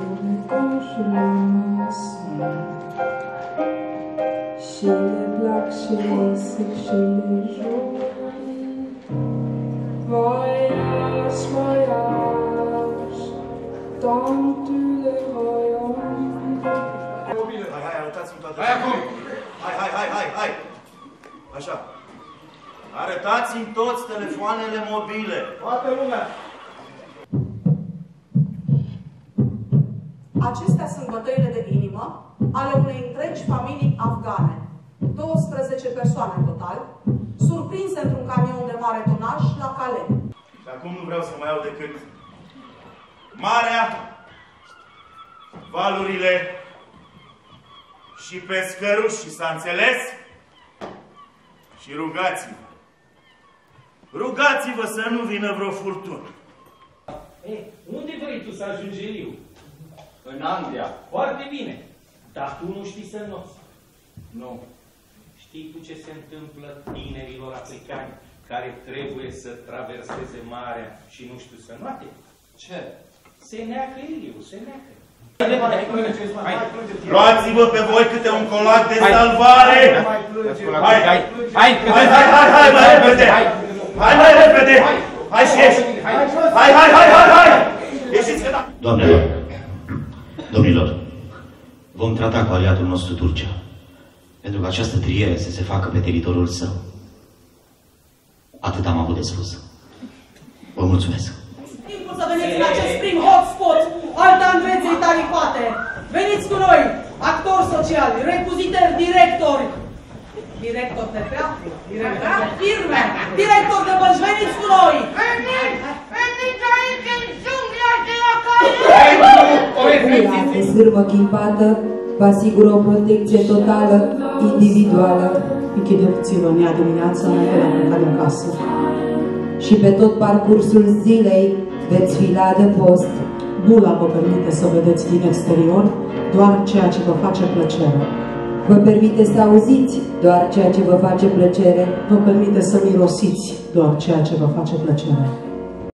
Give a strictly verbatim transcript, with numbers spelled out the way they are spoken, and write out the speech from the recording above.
les penche le maçon. Chez les blacks, chez les sikhs, chez les jaunes. Voyage, voyage, dans tous les royaumes. Hai, hai, arătați-mi toată... Hai acum! Hai, hai, hai, hai, hai! Așa. Arătați-mi toți telefoanele mobile. Toată lumea! Acestea sunt bătăile de inimă ale unei întregi familii afgane. douăsprezece persoane în total, surprinse într-un camion de mare tonaj la Calais. Și acum nu vreau să mai iau decât marea, valurile și pescăruși, s-a înțeles? Și rugați-vă. Rugați-vă să nu vină vreo furtună. Ei, unde vrei tu să ajungi, Eliu? În Anglia. Foarte bine. Dar tu nu știi să înnoți. Nu. Știi tu ce se întâmplă tinerilor africani care trebuie să traverseze marea și nu știu să noate? Ce? Se neacă, Eliu, se neacă. Luați-vă pe voi câte un colac de salvare! Hai, hai, hai, hai, hai, hai, hai, mai repede! Hai, mai repede! Hai și ieși! Hai, hai, hai, hai, hai! Ieșiți că da! Doamnelor, domnilor, vom trata cu aliatul nostru Turcia, pentru că această triere să se facă pe teritoriul său. Atât am avut de spus. Vă mulțumesc. Timpul să veniți în acest prim hotspot al tandreței tarifate. Veniți cu noi, actori sociali, recuziteri, directori, director de teatru, director de firme, director de bănci, veniți cu noi! Veniți! Veniți aici în jungla de la Calais! La sârmă chimpată vă asigură o protecție totală, individuală. Închideți-vă în ea dimineața înainte de a pleca din casă. Și pe tot parcursul zilei veți fi la adăpost. Bula vă permite să vedeți din exterior doar ceea ce vă face plăcere. Vă permite să auziți doar ceea ce vă face plăcere. Vă permite să mirosiți doar ceea ce vă face plăcere.